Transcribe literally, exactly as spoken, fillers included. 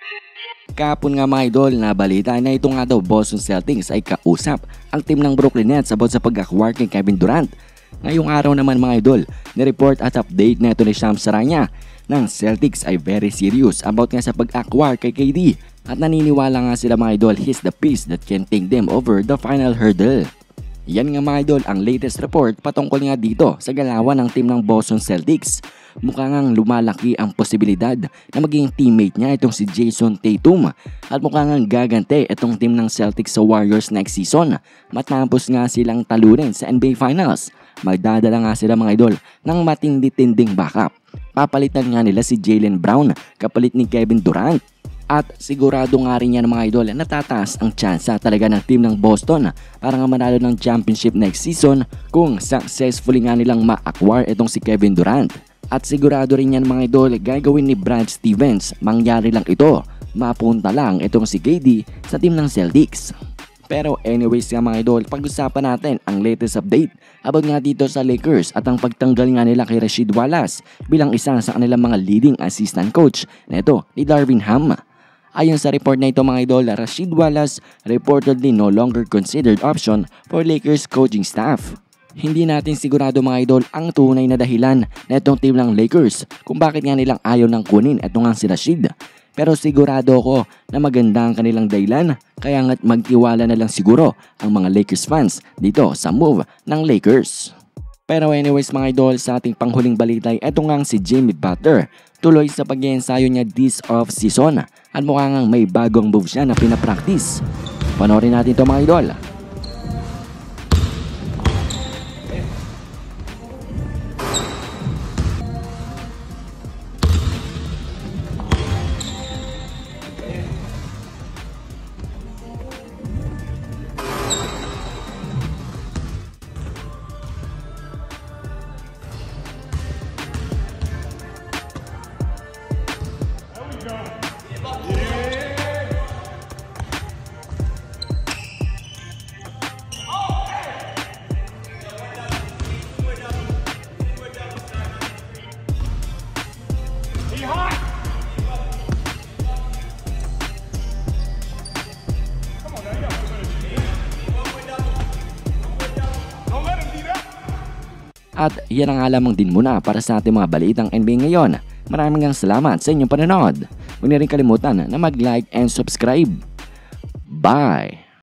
Kahapon nga mga idol, na balita na ito nga daw Boston Celtics ay kausap ang team ng Brooklyn Nets about sa pag-acquire kay Kevin Durant. Ngayong araw naman mga idol, ni-report at update na ito ni Shams Charania ng Celtics ay very serious about nga sa pag-acquire kay K D at naniniwala nga sila mga idol he's the piece that can take them over the final hurdle. Yan nga mga idol ang latest report patungkol nga dito sa galawan ng team ng Boston Celtics. Mukha ngang lumalaki ang posibilidad na maging teammate niya itong si Jason Tatum at mukha ngang gagante itong team ng Celtics sa Warriors next season matapos nga silang talunin sa N B A Finals. Magdadala nga sila mga idol ng matindi-tinding backup. Papalitan nga nila si Jaylen Brown kapalit ni Kevin Durant. At sigurado nga rin yan mga idol na tataas ang tsansa talaga ng team ng Boston para nga manalo ng championship next season kung successfully nga nilang ma-acquire itong si Kevin Durant. At sigurado rin yan mga idol gagawin ni Brad Stevens, mangyari lang ito, mapunta lang itong si K D sa team ng Celtics. Pero anyways nga mga idol, pag-usapan natin ang latest update about nga dito sa Lakers at ang pagtanggal nga nila kay Rasheed Wallace bilang isa sa kanilang mga leading assistant coach na ito ni Darvin Ham. Ayon sa report na ito mga idol, Rasheed Wallace reportedly no longer considered option for Lakers coaching staff. Hindi natin sigurado mga idol ang tunay na dahilan na itong team ng Lakers kung bakit nga nilang ayaw nang kunin ito nga si Rasheed. Pero sigurado ako na maganda ang kanilang dahilan kaya nga't magtiwala na lang siguro ang mga Lakers fans dito sa move ng Lakers. Pero anyways mga idol, sa ating panghuling balita ay eto nga si Jimmy Butler tuloy sa pag-iensayo niya this off-season at mukha ngang may bagong move siya na pinapractice. Panoorin natin ito mga idol. At yan ang alamang din muna para sa ating mga balitang N B A ngayon. Maraming ang salamat sa inyong panonood. Huwag na rin kalimutan na mag-like and subscribe. Bye!